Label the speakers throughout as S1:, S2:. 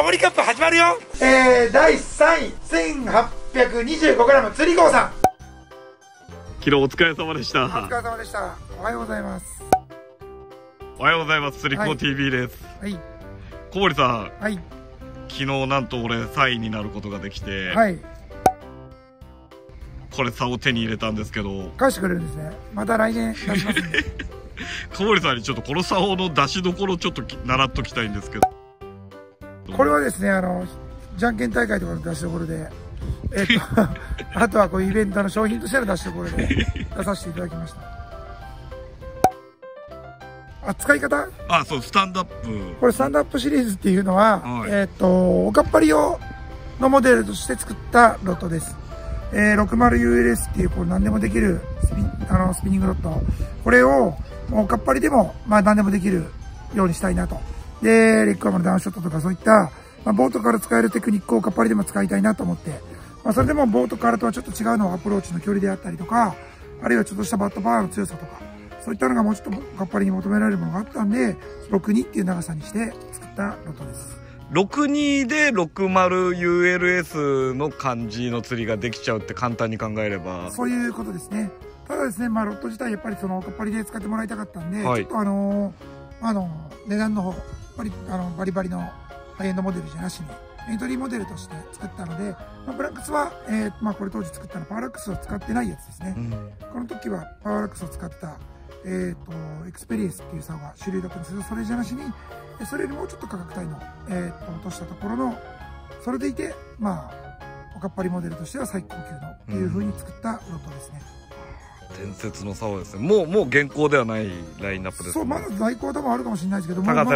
S1: モリカップ始まるよ。第3位 1825g 釣り号さん。
S2: 昨日お疲れ様でした。
S1: お疲れ様でした。おはようございます。
S2: おはようございます。釣り子 TV です。
S1: はい。
S2: 小堀さん、
S1: はい。
S2: 昨日なんと俺3位になることができて、
S1: はい。
S2: これ竿を手に入れたんですけど、
S1: 返してくれるんですね。また来年出しますんで。
S2: 小堀さんにちょっとこの竿の出しどころちょっと習っときたいんですけど。
S1: これはですね、じゃんけん大会とかの出しどころで、あとはこういうイベントの商品としての出しどころで出させていただきました。使い方？
S2: そう、スタンドアップ。
S1: これスタンドアップシリーズっていうのは、
S2: はい、
S1: おかっぱり用のモデルとして作ったロットです。60ULS っていう、こう何でもできるスピニングロット。これを、おかっぱりでも、何でもできるようにしたいなと。で、レッグアームのダウンショットとかそういった、ボートから使えるテクニックをおかっぱりでも使いたいなと思って、それでもボートからとはちょっと違うのはアプローチの距離であったりとか、あるいはちょっとしたバットパワーの強さとか、そういったのがもうちょっとおかっぱりに求められるものがあったんで、62っていう長さにして作ったロットです。
S2: 62で 60ULS の感じの釣りができちゃうって簡単に考えれば。
S1: そういうことですね。ただですね、ロット自体やっぱりそのおかっぱりで使ってもらいたかったんで、はい、ちょっと値段の方、バリバリのハイエンドモデルじゃなしに、エントリーモデルとして作ったので、ブラックスは、これ当時作ったのパワーラックスを使ってないやつですね。この時はパワーラックスを使った、エクスペリエンスっていう竿が主流だったんですけど、それじゃなしに、それよりもうちょっと価格帯の、落としたところの、それでいて、おかっぱりモデルとしては最高級のっていう風に作ったロットですね。
S2: 伝説の竿ですね。もう現行ではないラインナップですね。
S1: そう、まだ在庫は多分あるかもしれないですけども、
S2: 現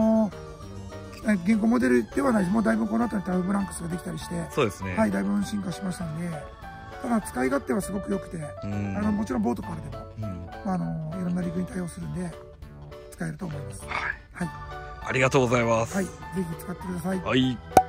S1: 行モデルではないです。もうだいぶこの後にタウブランクスができたりして、
S2: そうですね。
S1: はい、だいぶ進化しましたんで、ただ使い勝手はすごく良くて、もちろんボートからでも、いろんなリグに対応するんで、使えると思います。はい。
S2: ありがとうございます。
S1: はい、ぜひ使ってください。
S2: はい。